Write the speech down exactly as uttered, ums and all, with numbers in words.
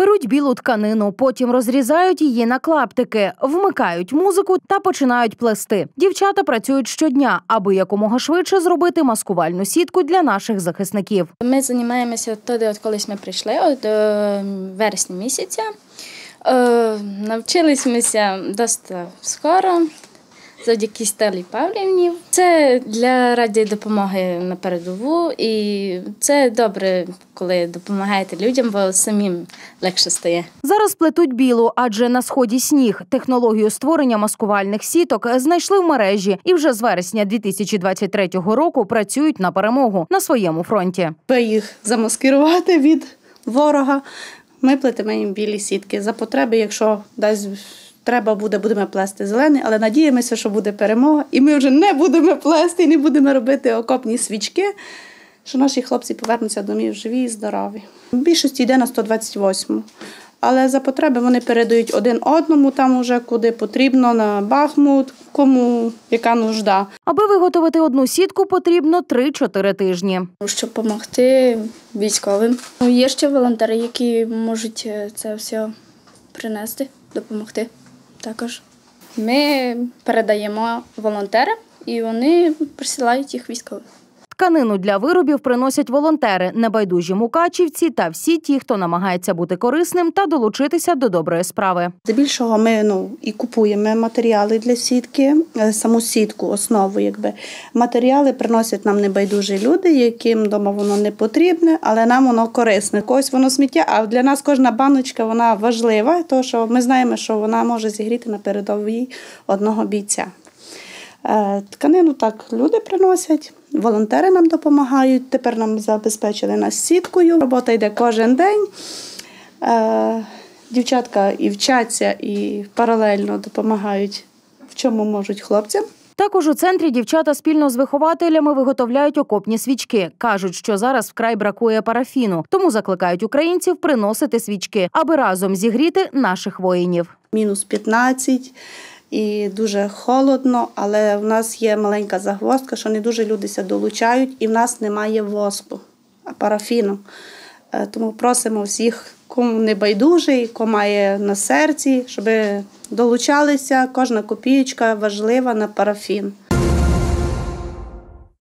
Беруть білу тканину, потім розрізають її на клаптики, вмикають музику та починають плести. Дівчата працюють щодня, аби якомога швидше зробити маскувальну сітку для наших захисників. Ми займаємося тоді, от колись ми прийшли, от е, вересня місяця. Е, навчилися досить скоро, завдяки Стелі Павлівні. Це для раді допомоги на передову, і це добре, коли допомагаєте людям, бо самим легше стає. Зараз плетуть білу, адже на сході сніг. Технологію створення маскувальних сіток знайшли в мережі і вже з вересня дві тисячі двадцять третього року працюють на перемогу на своєму фронті. Аби їх замаскирувати від ворога, ми плетемо їм білі сітки. За потреби, якщо дасть треба буде, будемо плести зелений, але надіємося, що буде перемога. І ми вже не будемо плести, і не будемо робити окопні свічки, що наші хлопці повернуться домів живі і здорові. В більшості йде на сто двадцять восьму. Але за потреби вони передають один одному там уже куди потрібно, на Бахмут, кому яка нужда. Аби виготовити одну сітку, потрібно три-чотири тижні. Щоб допомогти військовим. Є ще волонтери, які можуть це все принести, допомогти також. Ми передаємо волонтерам, і вони присилають їх військовим. Тканину для виробів приносять волонтери, небайдужі мукачівці та всі ті, хто намагається бути корисним та долучитися до доброї справи. Здебільшого ми ну, і купуємо матеріали для сітки, саму сітку, основу. Якби. Матеріали приносять нам небайдужі люди, яким вдома воно не потрібне, але нам воно корисне. Когось воно сміття, а для нас кожна баночка вона важлива, тому що ми знаємо, що вона може зігріти на передовій одного бійця. Тканину так люди приносять, волонтери нам допомагають, тепер нам забезпечили нас сіткою. Робота йде кожен день. Дівчатка і вчаться, і паралельно допомагають, в чому можуть хлопцям. Також у центрі дівчата спільно з вихователями виготовляють окопні свічки. Кажуть, що зараз вкрай бракує парафіну, тому закликають українців приносити свічки, аби разом зігріти наших воїнів. Мінус п'ятнадцять. І дуже холодно, але в нас є маленька загвоздка, що не дуже люди долучають, і в нас немає воску, а парафіну. Тому просимо всіх, кому не байдужий, кому має на серці, щоб долучалися, кожна копієчка важлива на парафін.